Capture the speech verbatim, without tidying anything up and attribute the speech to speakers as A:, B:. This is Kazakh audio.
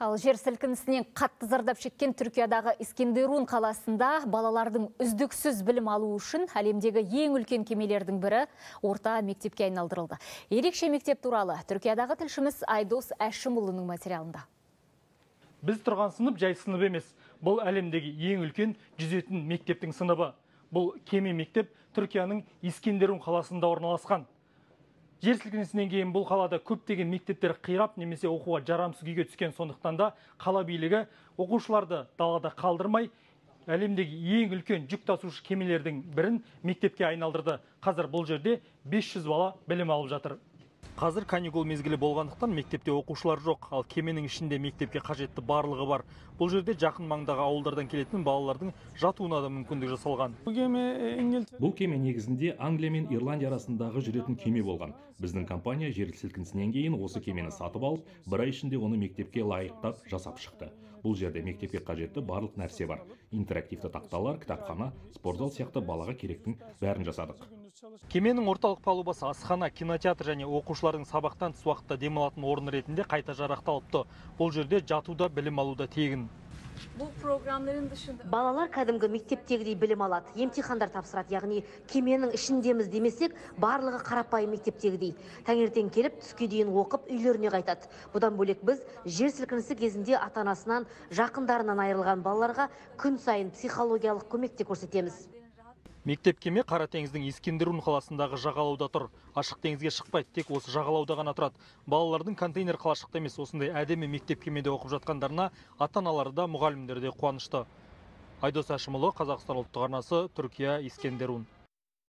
A: Ал жер сілкінісінен қатты зардап шеккен Түркиядағы Искендерун қаласында балалардың үздіксіз білім алу үшін әлемдегі ең үлкен кемелердің бірі орта мектепке айналдырылды. Ерекше мектеп туралы Түркиядағы тілшіміз Айдос Әшімұлының материалында.
B: Біз тұрған сынып жай сынып емес. Бұл әлемдегі ең үлкен жүзетін мектептің сыныбы. Бұл кеме мектеп Түркияның Искендерун қаласында орналасқан. Жер сілкінісінен кейін бұл қалада көптеген мектептер қирап немесе оқуға жарамсыз күйге түскен, сондықтан да қала билігі оқушыларды далада қалдырмай, әлемдегі ең үлкен жүк тасушы кемелердің бірін мектепке айналдырды. Қазір бұл жерде бес жүз бала білім алып жатыр. Қазір каникул мезгілі болғандықтан мектепте оқушылар жоқ, ал кеменің ішінде мектепке қажетті барлығы бар. Бұл жерде жақын маңдағы ауылдардан келетін балалардың жатуына да мүмкіндік жасалған.
C: Бұл кеме негізінде Англия мен Ирландия арасындағы жүретін кеме болған. Біздің компания жер сілкінісінен кейін осы кемені сатып алып, бір ай ішінде оны мектепке лайықтап жасап шықты. Бұл жерде мектепке қажетті барлық нәрсе бар. Интерактивті тақталар, кітапхана, спортзал сияқты балаға керектің бәрін жасадық.
B: Кеменің орталық палубасы асхана, кинотеатр және оқушылардың сабақтан тыс уақытта демалатын орын ретінде қайта жарақталыпты. Бұл жерде жатуда, білім алуда тегін.
D: Бұл программların dışında
E: балалар кәдімгі мектептегідей білім алады, емтихандар тапсырады, яғни кеменің ішіндеміз демесек, барлығы қарапайым мектептегідей. Таңертең келіп, түске дейін оқып, үйлеріне қайтады. Бұдан бөлек біз жер сілкінісі кезінде ата-анасынан, жақындарынан айырылған балаларға күн сайын психологиялық көмек те көрсетеміз.
B: Мектеп кеме Қара теңіздің Искендерун қаласындағы жағалауда тұр. Ашық теңізге шықпайды, тек осы жағалауда ғана тұрады. Балалардың контейнер қалашықта емес, осындай әдемі мектеп кемеде оқып жатқандарына ата-аналары да, мұғалімдер де қуанышты. Айдос Әшімұлы, Қазақстан ұлттық арнасы, Түркия, Искендерун.